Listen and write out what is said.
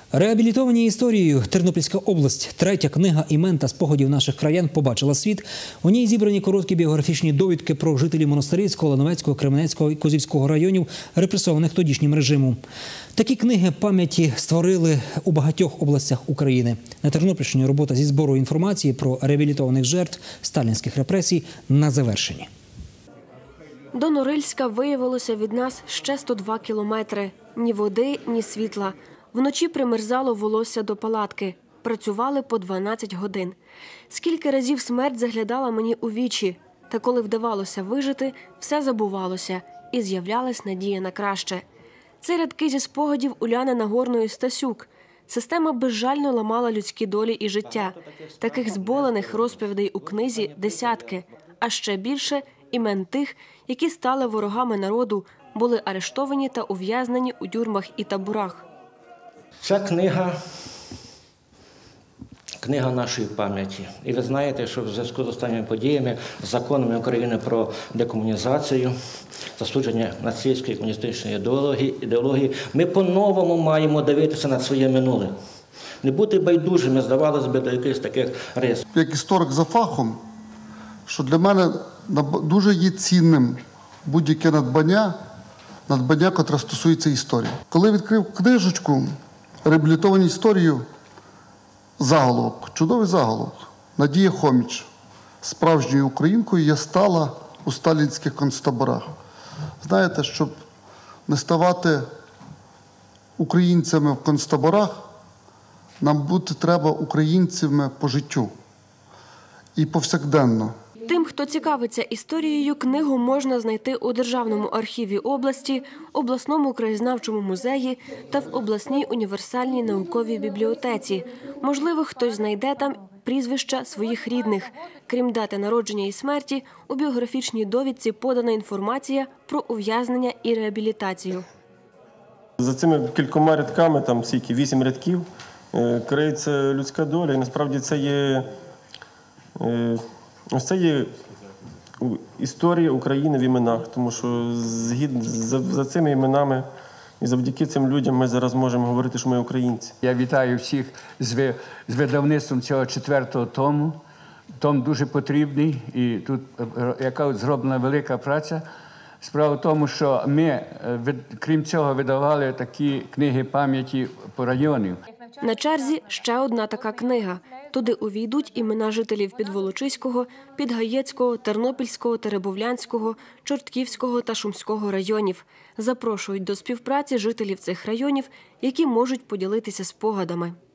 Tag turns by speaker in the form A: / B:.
A: Реабілітовані історією Тернопільська область. Третя книга імен та спогадів наших краян побачила світ. У ній зібрані короткі біографічні довідки про жителів Монастирського, Лановецького, Кременецького і Козівського районів, репресованих тодішнім режимом. Такі книги пам'яті створили у багатьох областях України. На Тернопільщині робота зі збору інформації про реабілітованих жертв сталінських репресій на завершенні.
B: До Норильська виявилося від нас ще 102 кілометри. Ні води, ні світла. Вночі примерзало волосся до палатки. Працювали по 12 годин. Скільки разів смерть заглядала мені у вічі. Та коли вдавалося вижити, все забувалося. І з'являлась надія на краще. Це рядки зі спогадів Уляни Нагорної Стасюк. Система безжально ламала людські долі і життя. Таких зболених розповідей у книзі десятки. А ще більше імен тих, які стали ворогами народу, були арештовані та ув'язнені у тюрмах і таборах.
C: Ця книга нашої пам'яті. І ви знаєте, що в зв'язку з останніми подіями, законами України про декомунізацію, засудження нацистської комуністичної ідеології, ми по-новому маємо дивитися на своє минуле. Не бути байдужими, здавалося б, до якихось таких рис.
D: Як історик за фахом, що для мене дуже є цінним будь-яке надбання, котре стосується історії. Коли відкрив книжечку «Реабілітовані історію», заголовок, чудовий заголовок. Надія Хоміч, справжньою українкою, я стала у сталінських концтаборах. Знаєте, щоб не ставати українцями в концтаборах, нам бути треба українцями по життю і повсякденно.
B: Тим, хто цікавиться історією, книгу можна знайти у Державному архіві області, обласному краєзнавчому музеї та в обласній універсальній науковій бібліотеці. Можливо, хтось знайде там прізвища своїх рідних. Крім дати народження і смерті, у біографічній довідці подана інформація про ув'язнення і реабілітацію.
E: За цими кількома рядками, там скільки, 8 рядків, криється людська доля. І насправді це є історія України в іменах, тому що за цими іменами і завдяки цим людям ми зараз можемо говорити, що ми українці.
F: Я вітаю всіх з видавництвом цього 4-го тому. Том дуже потрібний і тут яка зроблена велика праця. Справа в тому, що ми, крім цього, видавали такі книги пам'яті по районів.
B: На черзі ще одна така книга. Туди увійдуть імена жителів Підволочиського, Підгаєцького, Тернопільського, Теребовлянського, Чортківського та Шумського районів. Запрошують до співпраці жителів цих районів, які можуть поділитися спогадами.